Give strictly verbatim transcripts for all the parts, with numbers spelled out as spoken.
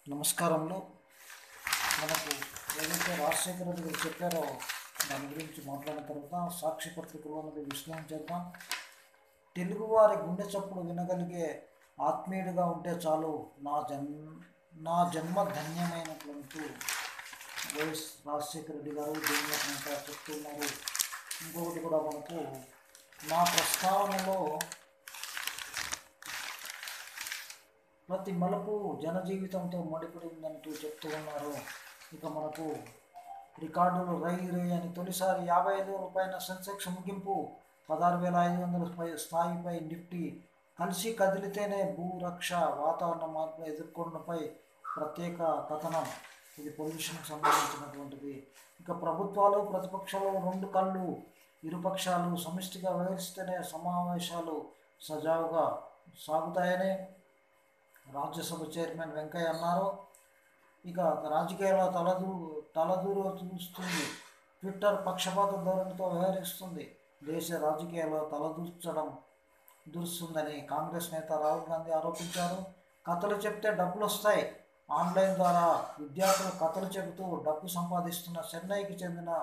నమస్కారంలో మనకు ఏదైతే రాజశేఖర రెడ్డి గారు చెప్పారో దాని గురించి మాట్లాడిన తర్వాత సాక్షి పత్రికలో అనేది విశ్లేషణ చేద్దాం. తెలుగువారి గుండె చప్పుడు వినగలిగే ఆత్మీయుడిగా ఉంటే చాలు నా జన్ నా జన్మ ధన్యమైనట్లంటూ వైఎస్ రాజశేఖర రెడ్డి గారు దేనిగా చెప్తున్నారు. ఇంకొకటి కూడా మనకు నా ప్రస్తావనలో ప్రతి మలుపు జనజీవితంతో ముడిపడి ఉందంటూ చెప్తూ ఉన్నారు. ఇక మనకు రికార్డులు రై రై అని తొలిసారి యాభై ఐదు రూపాయల సెన్సెక్స్ ముగింపు పదహారు వేల ఐదు వందల పై స్థాయిపై నిఫ్టీ కలిసి కదిలితేనే భూరక్ష వాతావరణ మార్పులు ఎదుర్కొన్నపై ప్రత్యేక కథనం. ఇది పొల్యూషన్కి సంబంధించినటువంటిది. ఇక ప్రభుత్వాలు ప్రతిపక్షాలు రెండు కళ్ళు ఇరుపక్షాలు సమిష్టిగా వ్యవహరిస్తేనే సమావేశాలు సజావుగా సాగుతాయని రాజ్యసభ చైర్మన్ వెంకయ్య అన్నారు. ఇక రాజకీయాల్లో తలదూ తలదూరు చూస్తుంది. ట్విట్టర్ పక్షపాత ధోరణితో వ్యవహరిస్తుంది. దేశ రాజకీయాల్లో తలదూర్చడం దూరుస్తుందని కాంగ్రెస్ నేత రాహుల్ గాంధీ ఆరోపించారు. కథలు చెప్తే డబ్బులు వస్తాయి. ఆన్లైన్ ద్వారా విద్యార్థులు కథలు చెబుతూ డబ్బు సంపాదిస్తున్న చెన్నైకి చెందిన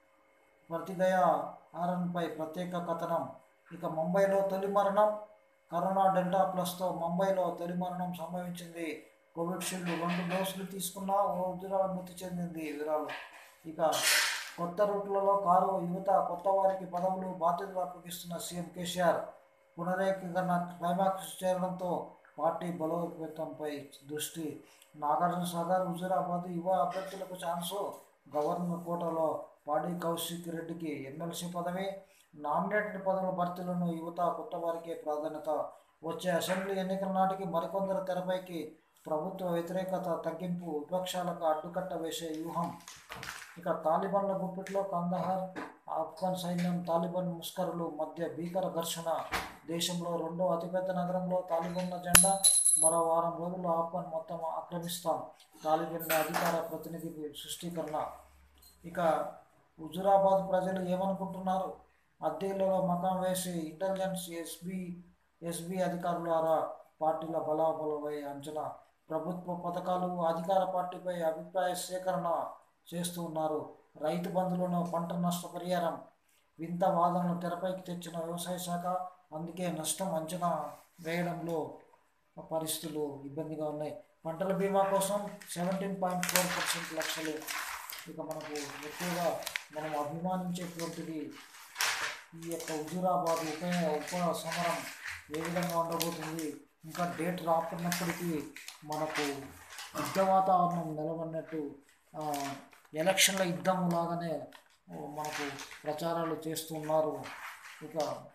ప్రతిదయ ఆరన్పై ప్రత్యేక కథనం. ఇక ముంబైలో తొలి మరణం కరోనా డెల్టా ప్లస్తో ముంబైలో తొలి మరణం సంభవించింది. కోవిడ్షీల్డ్ రెండు డోసులు తీసుకున్న ఓ వృద్ధురాలు మృతి చెందింది. వివరాలు. ఇక కొత్త రూట్లలో కారు యువత కొత్త వారికి పదవులు బాధ్యతలు అప్పగిస్తున్న సీఎం కేసీఆర్ పునరేకీకరణ క్లైమాక్స్ చేరడంతో పార్టీ బలోపేతంపై దృష్టి. నాగార్జున సాగర్ హుజూరాబాద్ యువ అభ్యర్థులకు ఛాన్సు. గవర్నర్ కోటాలో పాడి కౌశిక్ రెడ్డికి ఎమ్మెల్సీ పదవి. నామినేటెడ్ పదవుల భర్తీలను యువత కొత్త వారికే ప్రాధాన్యత. వచ్చే అసెంబ్లీ ఎన్నికల నాటికి మరికొందరు తెరపైకి. ప్రభుత్వ వ్యతిరేకత తగ్గింపు విపక్షాలకు అడ్డుకట్ట వేసే వ్యూహం. ఇక తాలిబాన్ల గుప్పిట్లో కందహార్ ఆఫ్ఘన్ సైన్యం తాలిబాన్ ముష్కరులు మధ్య భీకర ఘర్షణ. దేశంలో రెండో అతిపెద్ద నగరంలో తాలిబాన్ల జెండా. మరో వారం రోజుల్లో ఆఫ్ఘన్ మొత్తం ఆక్రమిస్తాం. తాలిబాన్ల అధికార ప్రతినిధి సృష్టీకరణ. ఇక హుజూరాబాద్ ప్రజలు ఏమనుకుంటున్నారు? అద్దెలలో మకాం వేసి ఇంటెలిజెన్స్ ఎస్బీ ఎస్బీ అధికారులారా పార్టీల బలాబలపై అంచనా. ప్రభుత్వ పథకాలు అధికార పార్టీపై అభిప్రాయ సేకరణ చేస్తూ ఉన్నారు. రైతు బంధువులను పంట నష్ట పరిహారం వింత వాదనలు తెరపైకి తెచ్చిన వ్యవసాయ శాఖ. అందుకే నష్టం అంచనా వేయడంలో పరిస్థితులు ఇబ్బందిగా ఉన్నాయి. పంటల బీమా కోసం సెవెంటీన్ పాయింట్ ఫోర్ పర్సెంట్ లక్షలు. ఇక మనకు ఎక్కువగా మనం అభిమానించేటువంటిది ఈ యొక్క హుజూరాబాద్ ఉప ఉప సమరం ఏ విధంగా ఉండబోతుంది. ఇంకా డేట్ రాకున్నప్పటికీ మనకు యుద్ధ వాతావరణం నిలబడినట్టు ఎలక్షన్ల యుద్ధం లాగానే మనకు ప్రచారాలు చేస్తున్నారు. ఇక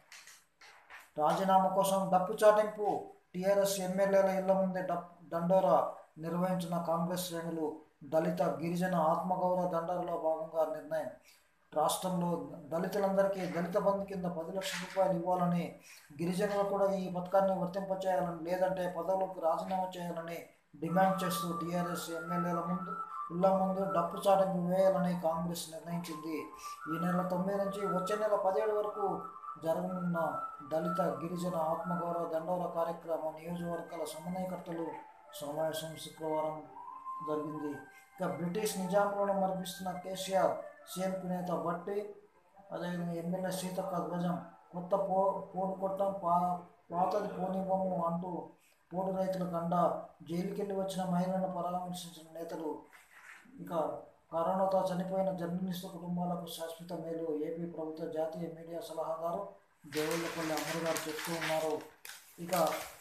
రాజీనామా కోసం డప్పు చాటింపు. టీఆర్ఎస్ ఎమ్మెల్యేల ఇళ్ల ముందే డప్ దండోరా నిర్వహించిన కాంగ్రెస్ శ్రేణులు. దళిత గిరిజన ఆత్మగౌరవ దండోరాలో భాగంగా నిర్ణయం. రాష్ట్రంలో దళితులందరికీ దళిత బంధు కింద పది లక్షల రూపాయలు ఇవ్వాలని, గిరిజనులు కూడా ఈ పథకాన్ని వర్తింపచేయాలని, లేదంటే పదవులకు రాజీనామా చేయాలని డిమాండ్ చేస్తూ టీఆర్ఎస్ ఎమ్మెల్యేల ముందు ఇళ్ల ముందు డప్పు చాటింపు వేయాలని కాంగ్రెస్ నిర్ణయించింది. ఈ నెల తొమ్మిది నుంచి వచ్చే నెల పదిహేడు వరకు జరగనున్న దళిత గిరిజన ఆత్మగౌరవ దండోరా కార్యక్రమం నియోజకవర్గాల సమన్వయకర్తలు సమావేశం శుక్రవారం జరిగింది. ఇక బ్రిటిష్ నిజాంలను మరిపిస్తున్న కేసీఆర్ సీఎంకు నేత బట్టి, అదేవిధంగా ఎమ్మెల్యే సీతక్క ధ్వజం. కొత్త పో పోడు కొట్టం పా పాతది పోనివ్వము అంటూ పోడు రైతులకు అండ. జైలుకెళ్ళి వచ్చిన మహిళలను పరామర్శించిన నేతలు. ఇక కరోనాతో చనిపోయిన జర్నలిస్టు కుటుంబాలకు శాశ్వత మేలు. ఏపీ ప్రభుత్వ జాతీయ మీడియా సలహాదారు దేవుళ్ళపల్లి అమరు గారు చెప్తూ ఉన్నారు. ఇక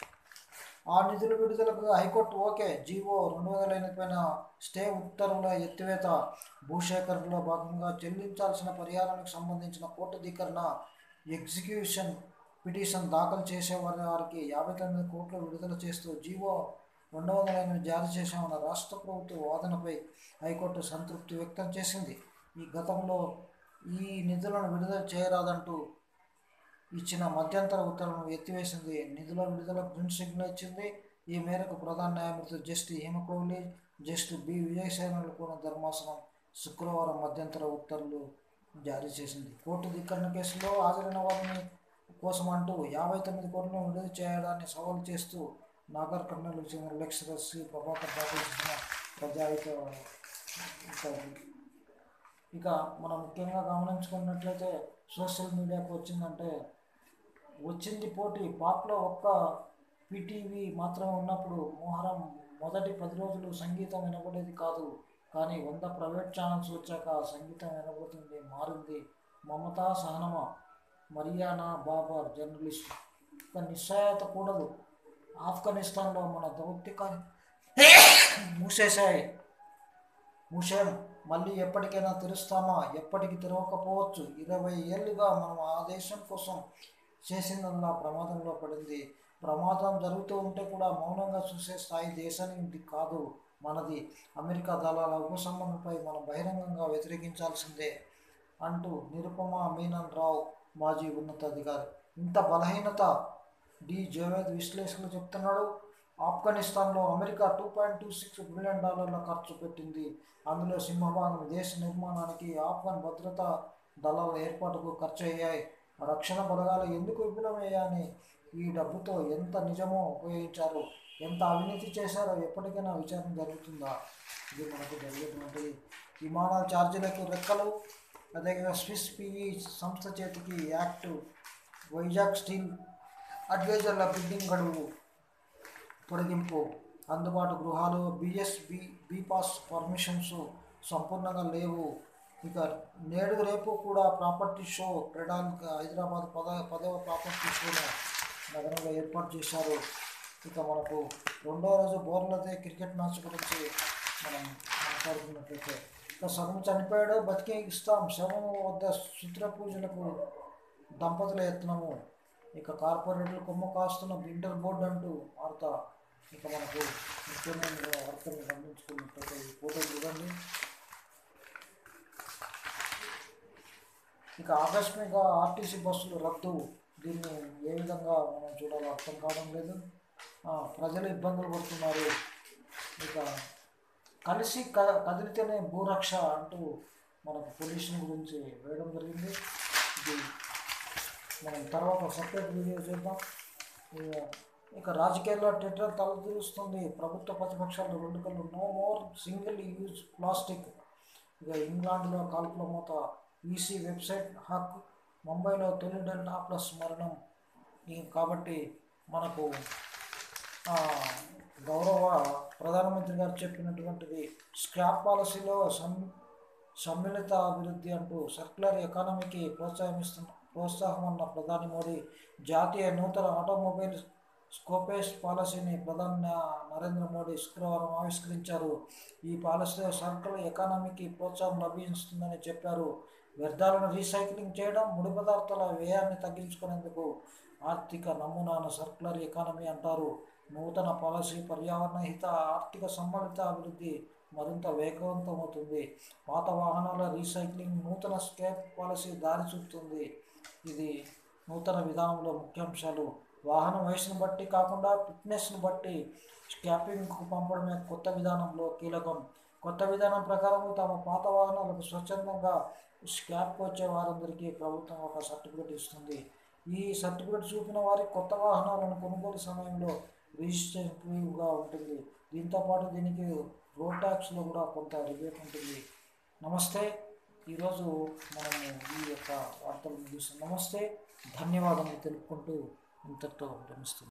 ఆ నిధుల విడుదలకు హైకోర్టు ఓకే. జీవో రెండు వందల ఎనిమిదిపైన స్టే ఉత్తర్వుల ఎత్తివేత. భూసేకరణలో భాగంగా చెల్లించాల్సిన పరిహారానికి సంబంధించిన కోర్టు ధిక్కరణ. ఎగ్జిక్యూషన్ పిటిషన్ దాఖలు చేసే వారికి యాభై తొమ్మిది కోట్లు విడుదల చేస్తూ జీవో రెండు వందల ఎనిమిది జారీ చేశామన్న రాష్ట్ర ప్రభుత్వ వాదనపై హైకోర్టు సంతృప్తి వ్యక్తం చేసింది. ఈ గతంలో ఈ నిధులను విడుదల చేయరాదంటూ ఇచ్చిన మధ్యంతర ఉత్తర్వులను ఎత్తివేసింది. నిధుల విడుదలకు గ్రీన్ సిగ్నల్ ఇచ్చింది. ఈ మేరకు ప్రధాన న్యాయమూర్తి జస్టిస్ హేమకోహ్లీ, జస్టిస్ బి విజయసేనలు కూడా ధర్మాసనం శుక్రవారం మధ్యంతర ఉత్తర్వులు జారీ చేసింది. కోర్టు ధిక్కరణ కేసులో హాజరైన వారిని కోసం అంటూ యాభై తొమ్మిది కోట్లను విడుదల చేయడాన్ని సవాలు చేస్తూ నాగర్ కర్నూలుకు చెందిన లెక్చరర్ శ్రీ ప్రభాకర్ దాఖలు చేసిన ప్రజాహిత ఇక మనం ముఖ్యంగా గమనించుకున్నట్లయితే సోషల్ మీడియాకు వచ్చిందంటే వచ్చింది పోటీ పాప్లో ఒక్క పీటీవీ మాత్రమే ఉన్నప్పుడు మొహరం మొదటి పది రోజులు సంగీతం వినబడేది కాదు. కానీ వంద ప్రైవేట్ ఛానల్స్ వచ్చాక సంగీతం వినబడుతుంది మారింది. మమతా సహనమ మరియానా బాబర్ జర్నలిస్ట్ ఇక నిశ్చయత కూడదు. ఆఫ్ఘనిస్తాన్లో మన దౌత్యకాన్ని మూసేశాయి. మూసేం మళ్ళీ ఎప్పటికైనా తెరుస్తామా? ఎప్పటికి తెరవకపోవచ్చు. ఇరవై ఏళ్ళుగా మనం ఆ దేశం కోసం చేసిందల్లా ప్రమాదంలో పడింది. ప్రమాదం జరుగుతూ ఉంటే కూడా మౌనంగా చూసే స్థాయి దేశానికి కాదు మనది. అమెరికా దళాల ఉపసంహరణపై మనం బహిరంగంగా వ్యతిరేకించాల్సిందే అంటూ నిరుపమా మీనన్ రావు మాజీ ఉన్నతాధికారి. ఇంత బలహీనత డి జవేద్ విశ్లేషకులు చెప్తున్నాడు. ఆఫ్ఘనిస్తాన్లో America two point two six billion డాలర్ల ఖర్చు పెట్టింది. అందులో సింహభాగం దేశ నిర్మాణానికి, ఆఫ్ఘన్ భద్రతా దళాల ఏర్పాటుకు ఖర్చు అయ్యాయి. రక్షణ బలగాలు ఎందుకు విఫలమయ్యాయని, ఈ డబ్బుతో ఎంత నిజమో ఉపయోగించారు, ఎంత అవినీతి చేశారో ఎప్పటికైనా విచారణ జరుగుతుందా? ఇది మనకు జరిగేటువంటి విమానాల ఛార్జీలకు రెక్కలు. అదేవిధంగా స్విస్ పిఈ సంస్థ చేతికి యాక్ట్. వైజాగ్ స్టీల్ అడ్వైజర్ల బిల్డింగ్ గడువు పొడిగింపు. అందుబాటు గృహాలు బిఎస్ బి బీపాస్ పర్మిషన్స్ సంపూర్ణంగా లేవు. ఇక నేడు రేపు కూడా ప్రాపర్టీ షో క్రీడాలకు హైదరాబాద్ పద పదవ ప్రాపర్టీ షోను నగరంలో ఏర్పాటు చేశారు. ఇక మనకు రెండో రోజు బోర్లదే క్రికెట్ మ్యాచ్ గురించి మనం మాట్లాడుకున్నట్లయితే ఇక సగం చనిపోయాడు బతికే ఇస్తాం శవం వద్ద చిత్ర పూజలకు దంపతుల యత్నము. ఇక కార్పొరేట్లు కొమ్ము కాస్తున్న ఇంటర్ బోర్డు అంటూ వార్త. ఇక మనకు ముఖ్యమైన వార్తలు గమనించుకున్నట్లయితే ఈ ఫోటో చూడండి. ఇక ఆకస్మిక ఆర్టీసీ బస్సులు రద్దు. దీన్ని ఏ విధంగా మనం చూడాలో అర్థం కావడం లేదు. ప్రజలు ఇబ్బందులు పడుతున్నారు. ఇక కలిసి క కదిలితేనే భూరక్ష అంటూ మనకు పొల్యూషన్ గురించి వేయడం జరిగింది. ఇది మనం తర్వాత సపరేట్ వీడియో చేద్దాం. ఇక రాజకీయాల్లో ట్విట్టర్ తలదూరుస్తుంది. ప్రభుత్వ ప్రతిపక్షాలు రెండు కళ్ళు no more single use plastic. ఇక ఇంగ్లాండ్లో కాల్పుల మూత. EC website hack. ముంబైలో తొలి డెల్టా ప్లస్ మరణం. కాబట్టి మనకు గౌరవ ప్రధానమంత్రి గారు చెప్పినటువంటిది స్క్రాప్ పాలసీలో సం సమ్మిళిత అభివృద్ధి అంటూ సర్క్యులర్ ఎకానమీకి ప్రోత్సాహమిస్తున్న ప్రోత్సాహం అన్న ప్రధాని మోడీ జాతీయ నూతన ఆటోమొబైల్ స్కోపేస్ పాలసీని ప్రధాని నరేంద్ర మోడీ శుక్రవారం ఆవిష్కరించారు. ఈ పాలసీలో సర్క్యులర్ ఎకానమీకి ప్రోత్సాహం లభిస్తుందని చెప్పారు. వ్యర్థాలను రీసైక్లింగ్ చేయడం, ముడి పదార్థాల వ్యయాన్ని తగ్గించుకునేందుకు ఆర్థిక నమూనాను సర్క్యులర్ ఎకానమీ అంటారు. నూతన పాలసీ పర్యావరణ హిత ఆర్థిక సమ్మిళిత అభివృద్ధి మరింత వేగవంతమవుతుంది. పాత వాహనాల రీసైక్లింగ్ నూతన స్క్రాప్ పాలసీ దారి చూపుతుంది. ఇది నూతన విధానంలో ముఖ్యాంశాలు. వాహనం వయసును బట్టి కాకుండా ఫిట్నెస్ను బట్టి స్క్రాపింగ్కు పంపడమే కొత్త విధానంలో కీలకం. కొత్త విధానం ప్రకారం తమ పాత వాహనాలకు స్వచ్ఛందంగా స్క్రాప్ వచ్చే వారందరికీ ప్రభుత్వం ఒక సర్టిఫికేట్ ఇస్తుంది. ఈ సర్టిఫికేట్ చూపిన వారికి కొత్త వాహనాలను కొనుగోలు సమయంలో రిజిస్ట్రేషన్ ఫ్రీగా ఉంటుంది. దీంతోపాటు దీనికి రోడ్ ట్యాక్స్లో కూడా కొంత రిబేట్ ఉంటుంది. నమస్తే. ఈరోజు మనము ఈ యొక్క వార్తలు ముగిస్తాం. నమస్తే, ధన్యవాదములు తెలుపుకుంటూ ఇంతటితో విరమిస్తున్నాం.